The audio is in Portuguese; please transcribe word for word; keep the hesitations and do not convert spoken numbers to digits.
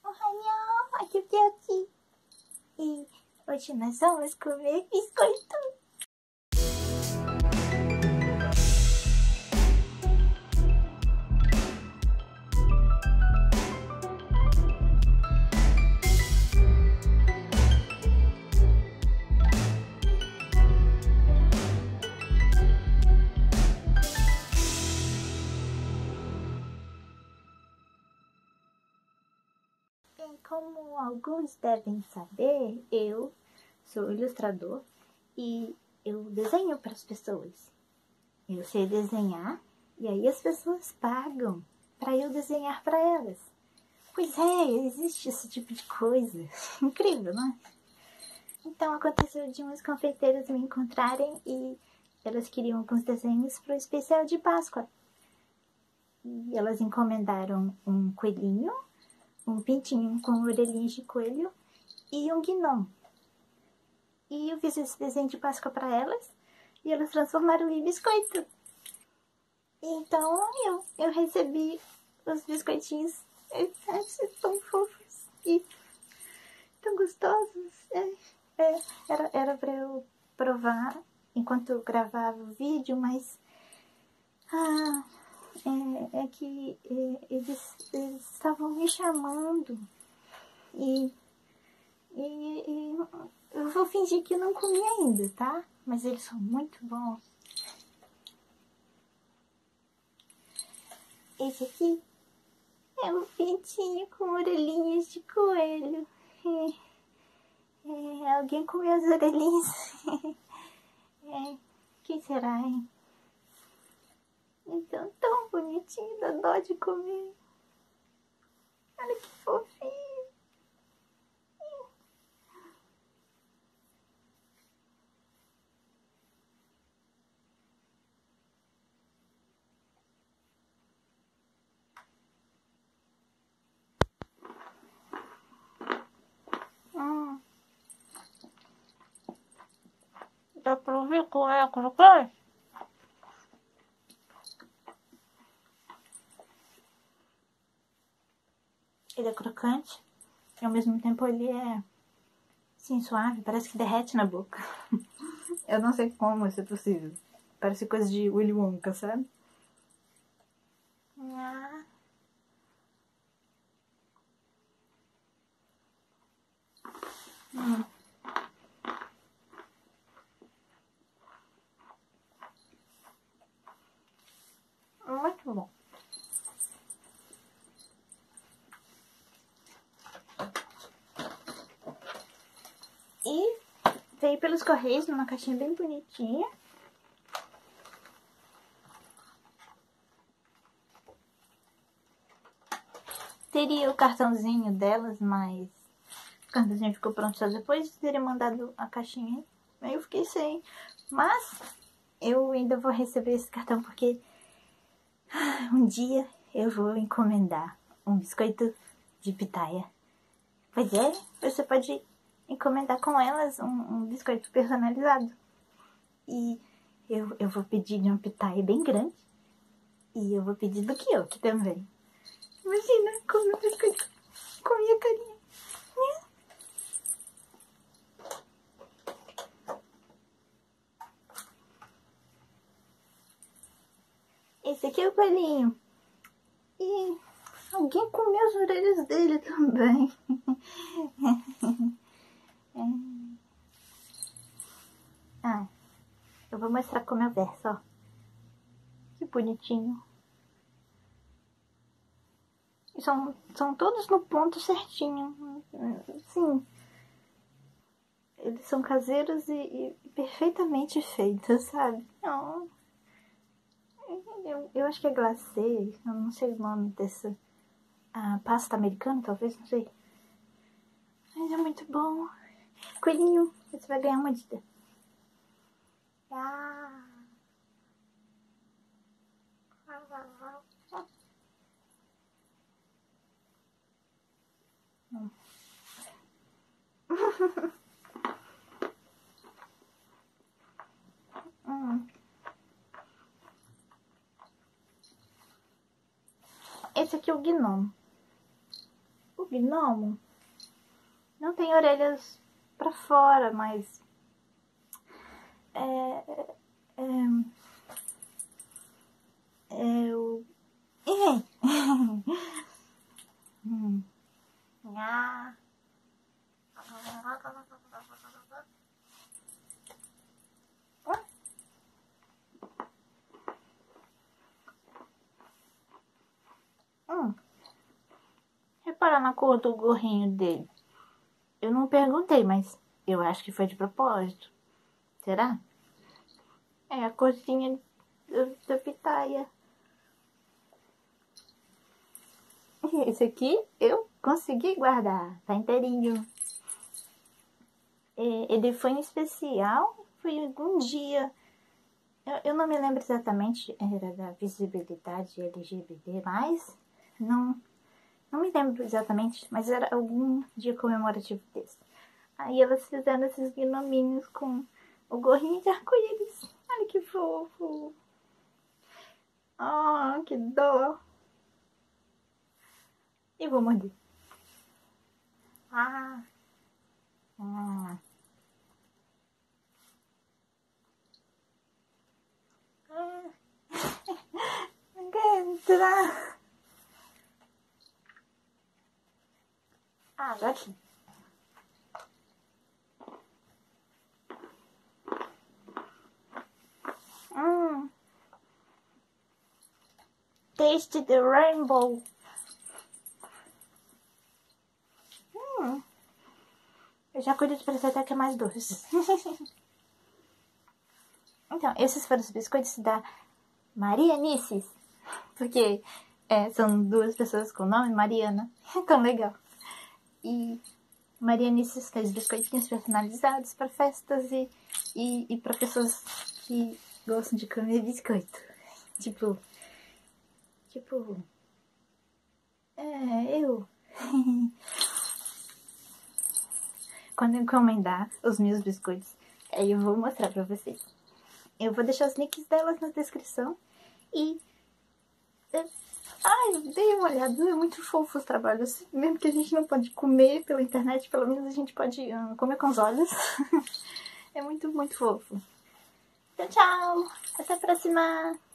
Ohana, aqui aqui. E hoje nós vamos comer biscoito. Como alguns devem saber, eu sou ilustrador e eu desenho para as pessoas. Eu sei desenhar e aí as pessoas pagam para eu desenhar para elas. Pois é, existe esse tipo de coisa. Incrível, não é? Então aconteceu de umas confeiteiras me encontrarem e elas queriam alguns desenhos para o especial de Páscoa. E elas encomendaram um coelhinho, um pintinho com orelhinhas de coelho e um gnomo. E eu fiz esse desenho de Páscoa para elas e elas transformaram em biscoito. Então eu, eu recebi os biscoitinhos. São tão fofos e tão gostosos. É, é, era, era para eu provar enquanto eu gravava o vídeo, mas ah, é, é que é, eles, eles estavam me chamando e, e, e eu vou fingir que eu não comi ainda, tá? Mas eles são muito bons. Esse aqui é um pintinho com orelhinhas de coelho. É, é, alguém comeu as orelhinhas? É, quem será, hein? Então, tão bonitinho, dá dó de comer. Olha que fofinho. Hum. Dá pra ouvir qual é a crocante? Ele é crocante e ao mesmo tempo ele é assim, suave, parece que derrete na boca. Eu não sei como isso é possível. Parece coisa de Willy Wonka, sabe? Ah. Hum. Muito bom. E veio pelos correios numa caixinha bem bonitinha. Teria o cartãozinho delas, mas o cartãozinho ficou pronto só depois de terem mandado a caixinha. Aí eu fiquei sem. Mas eu ainda vou receber esse cartão porque um dia eu vou encomendar um biscoito de pitaia. Pois é, você pode encomendar com elas um, um biscoito personalizado. E eu, eu vou pedir de uma pitaia bem grande. E eu vou pedir do Kyoki também. Imagina, comer um biscoito com a minha carinha. Esse aqui é o coelhinho. E alguém comeu as orelhas dele também. É. Ah, eu vou mostrar como é o verso, ó. Que bonitinho. E são, são todos no ponto certinho. Sim. Eles são caseiros e, e perfeitamente feitos, sabe? Oh. Eu, eu acho que é glacê, eu não sei o nome dessa ah, pasta americana, talvez, não sei. Mas é muito bom. Coelhinho, você vai ganhar uma mordida. Ah. Hum. hum. Esse aqui é o gnomo. O gnomo não tem orelhas pra fora, mas é, é, é, eu hum. Ah. Hum. Repara na cor do gorrinho dele. Eu não perguntei, mas eu acho que foi de propósito. Será? É a corzinha da pitaia. Esse aqui eu consegui guardar. Tá inteirinho. Ele foi em especial. Foi algum dia. Eu, eu não me lembro exatamente. Era da visibilidade L G B T, mas não... Não me lembro exatamente, mas era algum dia comemorativo desse. Aí elas fizeram esses gnominhos com o gorrinho de arco-íris. Olha que fofo. Ah, oh, que dó. E vou morder. Ah. Ah. Ah. Não quer entrar. Ah, agora sim. Hum. Taste the rainbow. Hum. Eu já cuido de parecer até que é mais doce. Então, esses foram os biscoitos da Marianices. Porque é, são duas pessoas com nome Mariana. Tão legal. E Marianices fez biscoitinhos personalizados para festas e, e, e para pessoas que gostam de comer biscoito. Tipo... Tipo... É, eu... Quando eu encomendar os meus biscoitos, aí eu vou mostrar pra vocês. Eu vou deixar os links delas na descrição. E... Ai, dei uma olhada, é muito fofo os trabalhos. Mesmo que a gente não pode comer pela internet, pelo menos a gente pode uh, comer com os olhos. É muito, muito fofo. Tchau, tchau. Até a próxima.